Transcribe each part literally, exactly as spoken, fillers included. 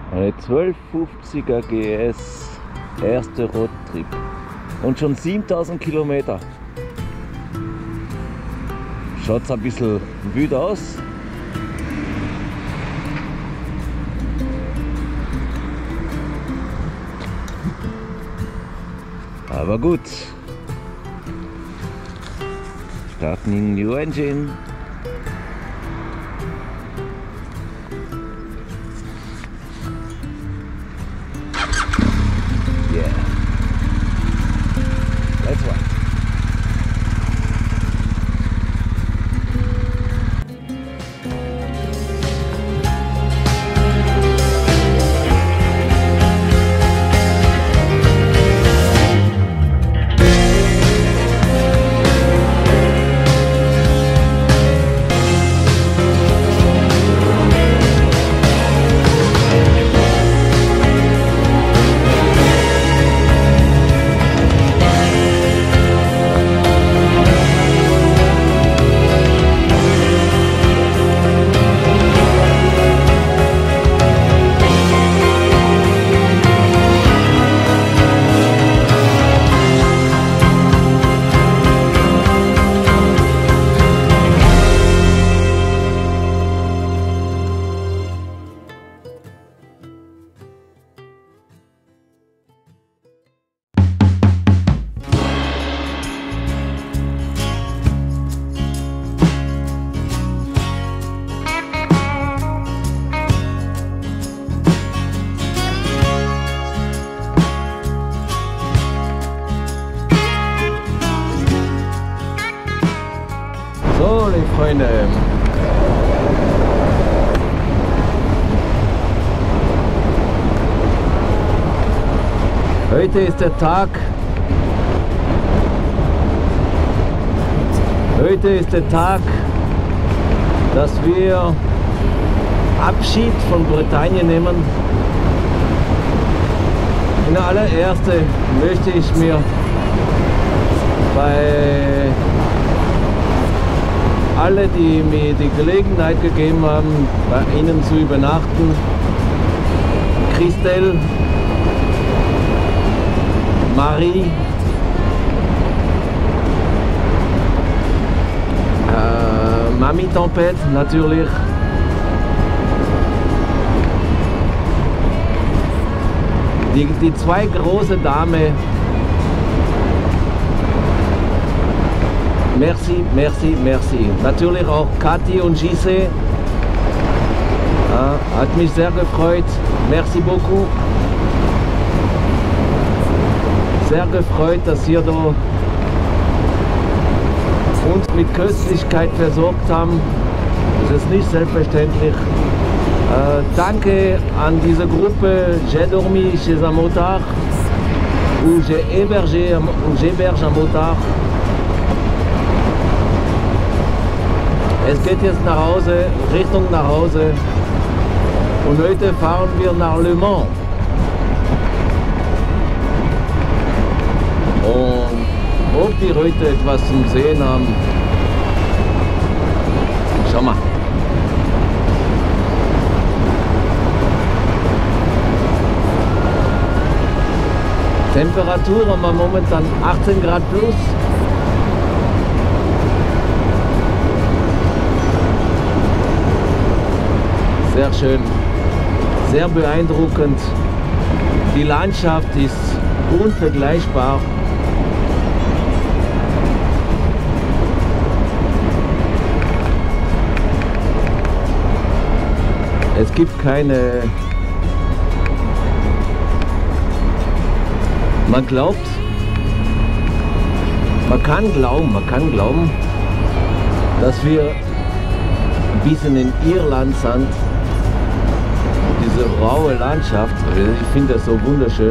Eine zwölfhundertfünfziger G S, erste Roadtrip und schon siebentausend Kilometer. Schaut ein bisschen wütend aus. Aber gut. Starting new engine. Yeah. Let's ride. So, liebe Freunde, heute ist der Tag, heute ist der Tag, dass wir Abschied von Bretagne nehmen. In allererster möchte ich mir bei alle, die mir die Gelegenheit gegeben haben, bei Ihnen zu übernachten, Christelle, Marie, äh, Mami Tempête natürlich, die, die zwei große Damen. Merci, merci, merci. Natürlich auch Kathi und Gise. Ja, hat mich sehr gefreut. Merci beaucoup. Sehr gefreut, dass ihr da uns mit Köstlichkeit versorgt haben. Das ist nicht selbstverständlich. Äh, danke an diese Gruppe J'ai dormi chez un motard ou j'ai hébergé ou j'héberge un motard. Es geht jetzt nach Hause, Richtung nach Hause, und heute fahren wir nach Le Mans. Und ob wir heute etwas zum Sehen haben, schau mal. Temperatur haben wir momentan achtzehn Grad plus. Sehr schön, sehr beeindruckend. Die Landschaft ist unvergleichbar. Es gibt keine... Man glaubt, man kann glauben, man kann glauben, dass wir ein bisschen in Irland sind. Diese raue Landschaft, ich finde das so wunderschön.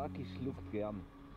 Saki schluckt gern.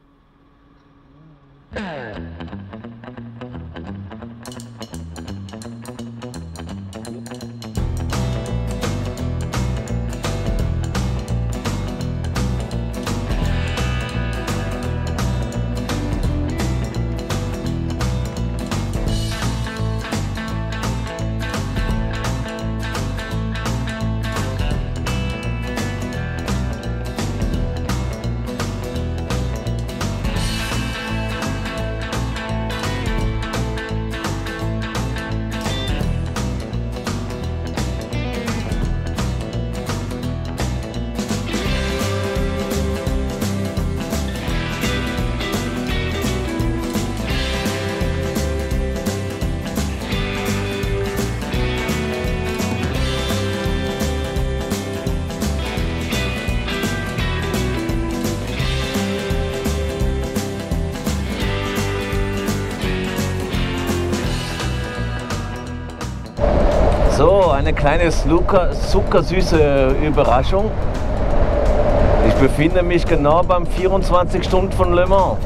So, eine kleine zuckersüße Überraschung. Ich befinde mich genau beim vierundzwanzig Stunden von Le Mans.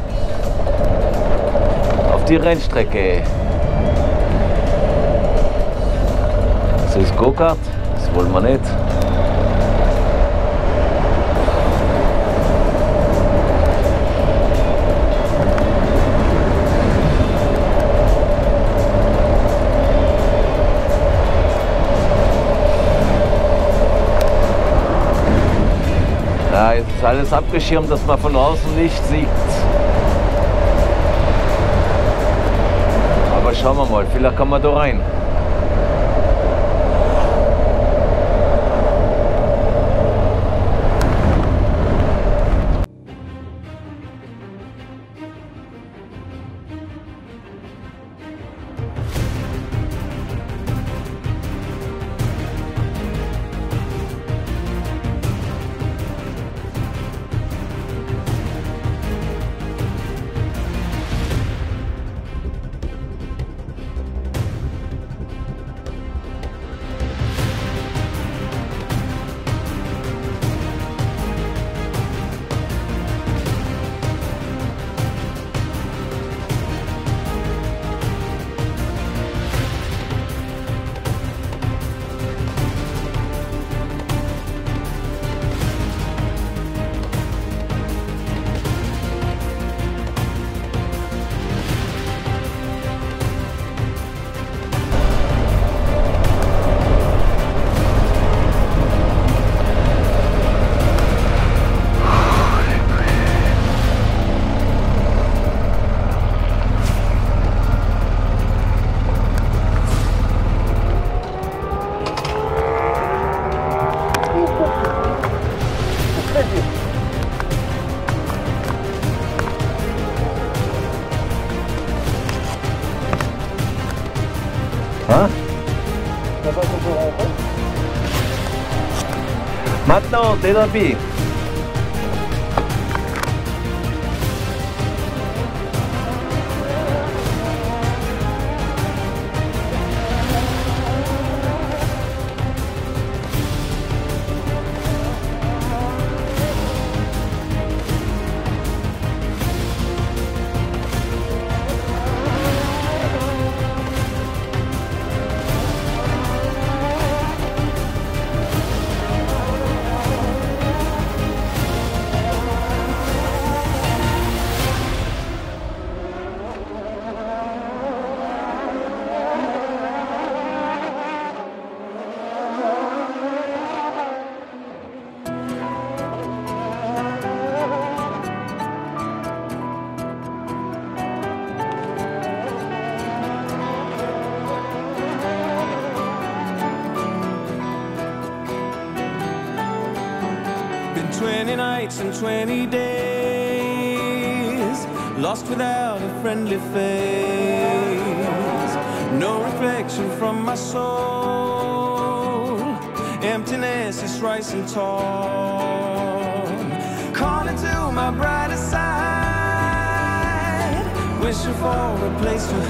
Auf die Rennstrecke. Das ist Go-Kart, das wollen wir nicht. Ja, jetzt ist alles abgeschirmt, dass man von außen nicht sieht. Aber schauen wir mal, vielleicht kann man da rein. Maintenant, t'es dans le pied. twenty nights and twenty days, lost without a friendly face. No reflection from my soul, emptiness is rising tall. Calling to my brighter side, wishing for a place to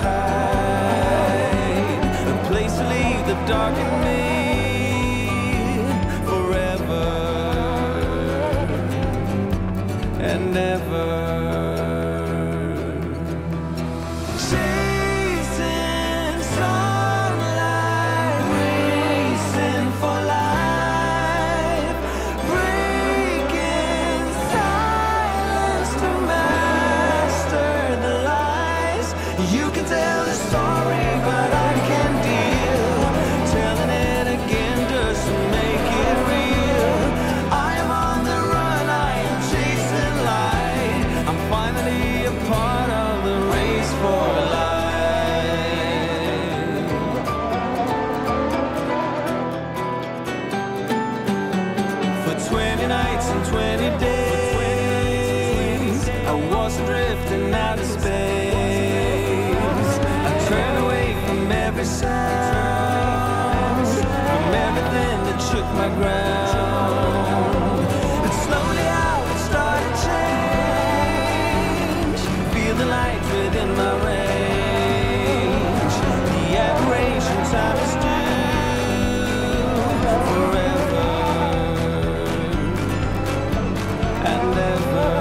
hide, a place to leave the dark in me forever. And sounds from everything that shook my ground. And slowly I would start to change, feel the light within my range, the admiration time is due forever and ever.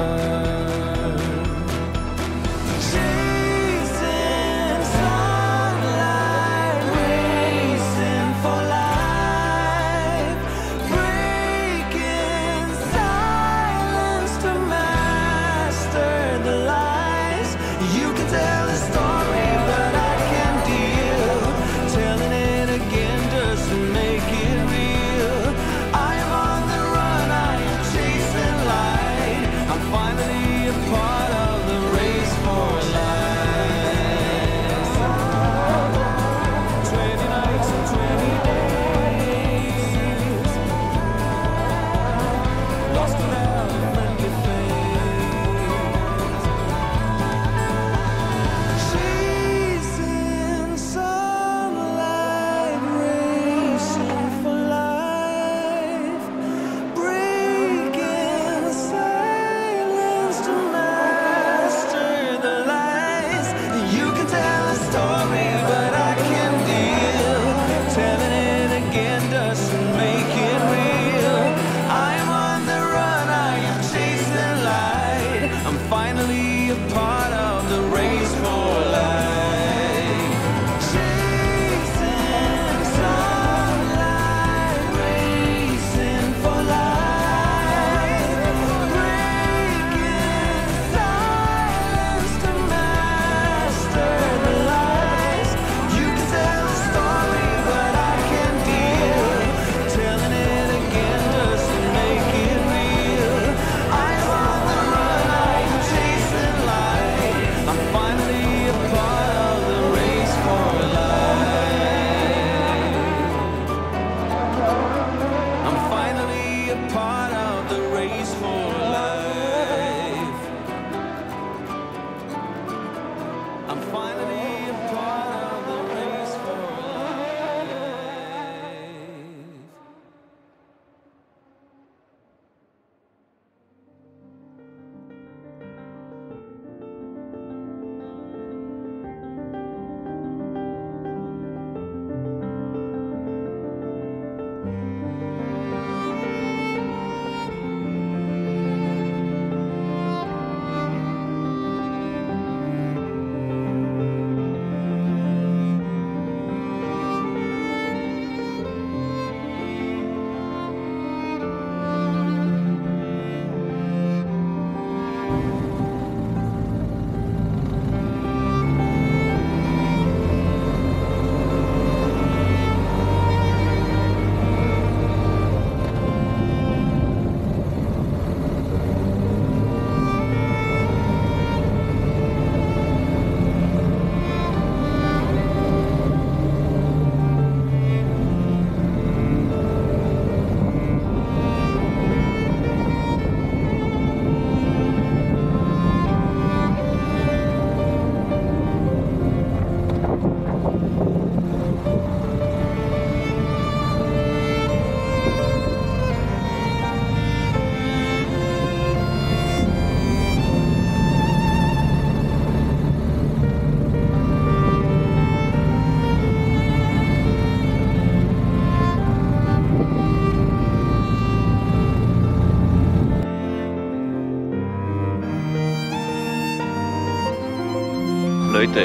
Leute,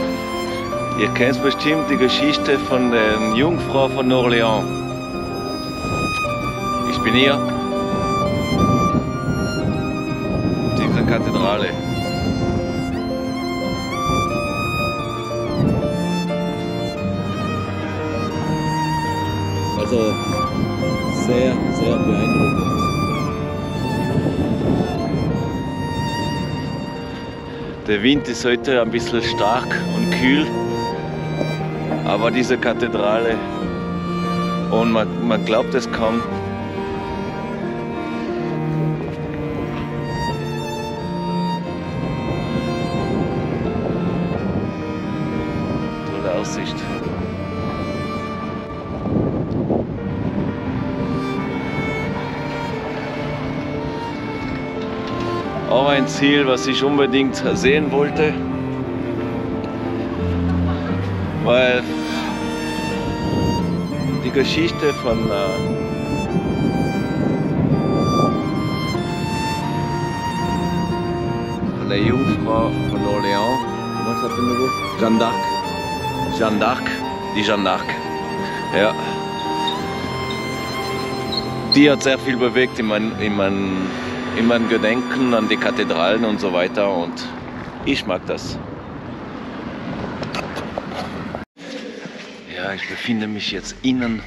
ihr kennt bestimmt die Geschichte von der Jungfrau von Orléans. Ich bin hier, diese Kathedrale. Also sehr, sehr beeindruckend. Der Wind ist heute ein bisschen stark und kühl, aber diese Kathedrale, und man, man glaubt es kaum, tolle Aussicht. Auch ein Ziel, was ich unbedingt sehen wollte, weil die Geschichte von, äh, von der Jungfrau von Orléans, was sagt ihr? Jeanne d'Arc. Jeanne d'Arc, die Jeanne d'Arc. Ja. Die hat sehr viel bewegt in mein, in mein, in mein Gedenken an die Kathedralen und so weiter, und ich mag das. Ja, ich befinde mich jetzt innen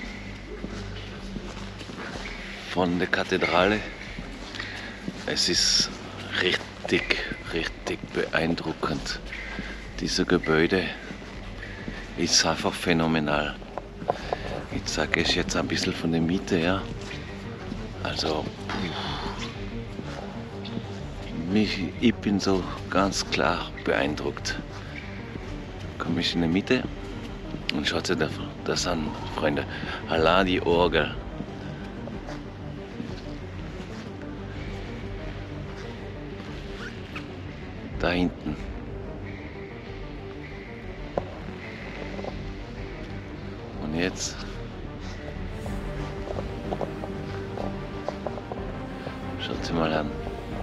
von der Kathedrale. Es ist richtig, richtig beeindruckend. Diese Gebäude ist einfach phänomenal. Ich sage es jetzt ein bisschen von der Miete her. Also, mich, ich bin so ganz klar beeindruckt. Komme ich in die Mitte und schaut euch das an, Freunde. Allah, die Orgel. Da hinten. Und jetzt schaut sie mal an.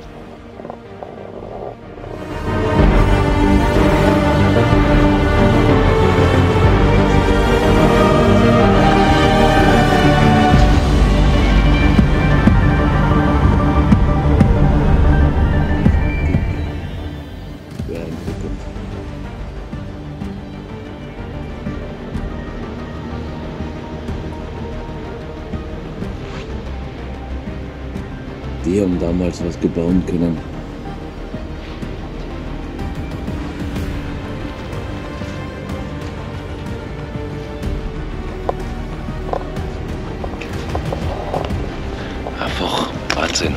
Die haben damals was gebauen können. Einfach Wahnsinn.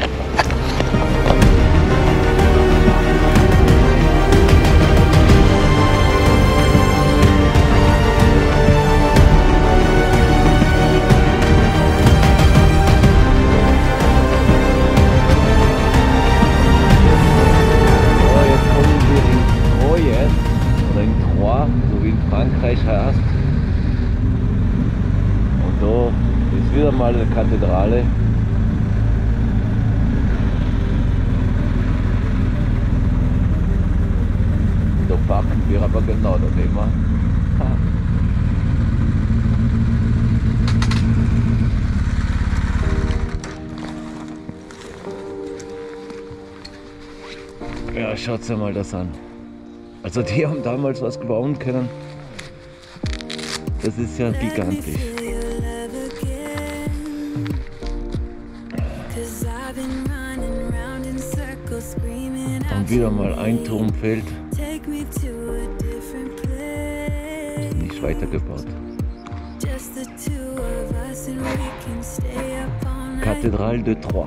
Frankreich heißt. Und da ist wieder mal eine Kathedrale. Da parken wir aber genau daneben. Ja, schaut euch mal das an. Also die haben damals was bauen können. Das ist ja gigantisch. Und wieder mal ein Turm fällt. Nicht weitergebaut. Kathedrale de Troyes.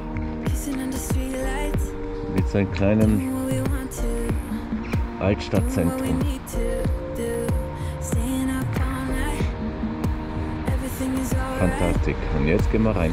Mit seinem kleinen Altstadtzentrum. Fantastisch. Und jetzt gehen wir rein.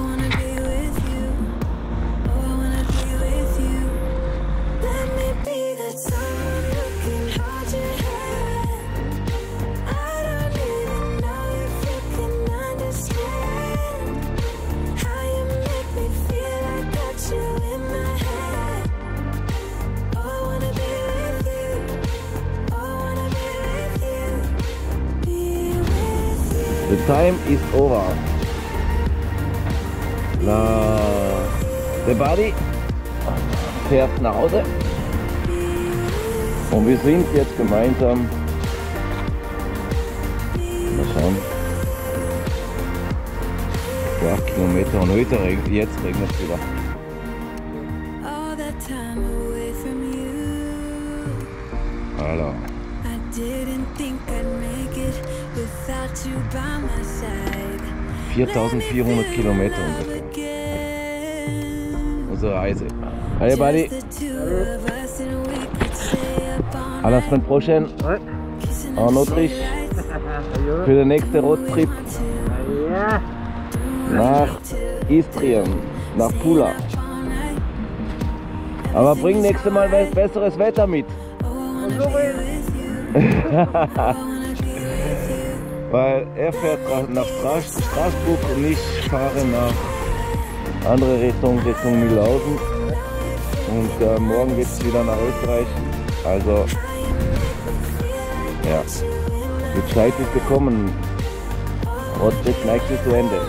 The time is over. La, der Buddy fährt nach Hause und wir sind jetzt gemeinsam. Mal schauen. acht Kilometer, und heute regnet, jetzt regnet es wieder. Hallo. viertausendvierhundert Kilometer ungefähr. Unsere Reise. Hey Buddy. À la semaine prochaine. En Autriche. Für den nächsten Roadtrip. Nach Istrien. Nach Pula. Aber bring nächstes Mal besseres Wetter mit. Weil er fährt nach Straßburg und ich fahre nach andere Richtung, Richtung Mühlhausen. Und äh, morgen geht es wieder nach Österreich. Also, ja, die Zeit ist gekommen. Roadtrip neigt sich zu Ende.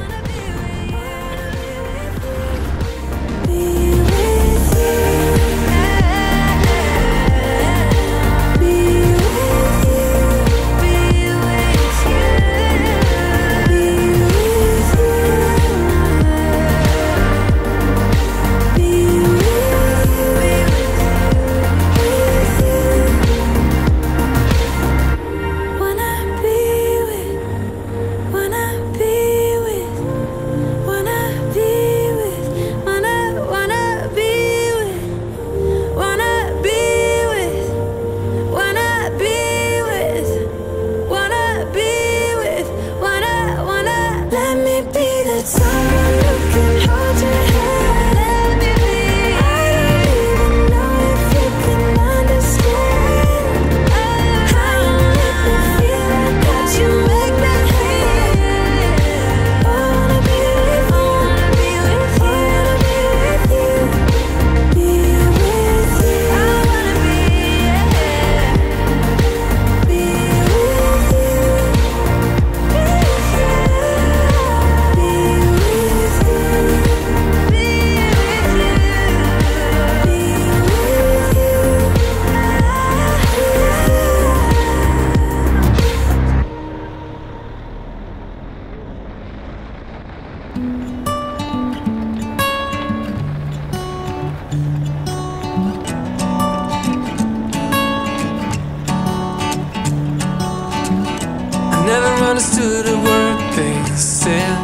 Never understood a word they said.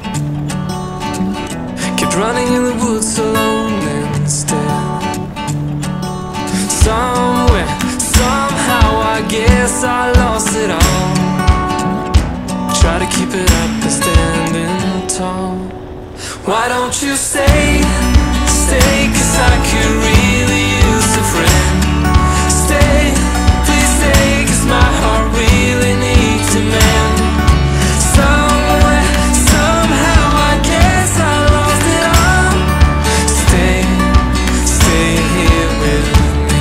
Kept running in the woods alone instead. Somewhere, somehow, I guess I lost it all. Try to keep it up and standing tall. Why don't you stay, stay, 'cause I could really use a friend. Stay, please stay, 'cause my heart really needs a man. Somewhere, somehow, I guess I lost it all. Stay, stay here with me.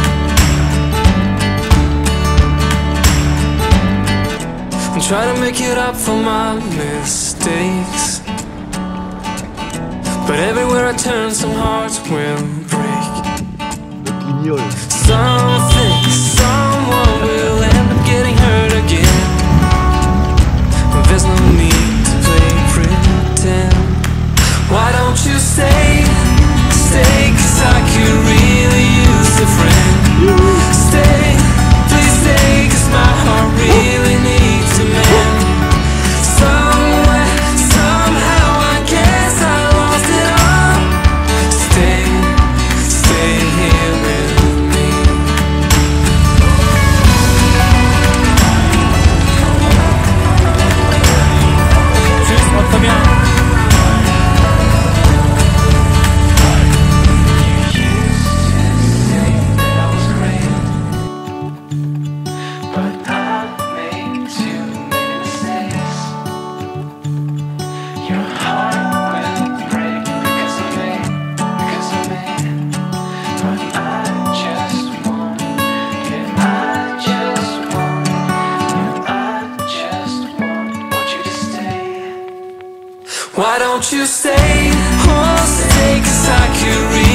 And try to make it up for my mistakes. But everywhere I turn, some hearts will break. Something, someone will end up getting hurt again. There's no need to play pretend. Why don't you stay, stay, 'cause I could really use a friend. Stay, please stay, 'cause my heart really needs a man. Somewhere, somehow, I guess I lost it all. Stay, stay here with me. Tschüss, votre bien. Why don't you stay, oh stay, 'cause I could really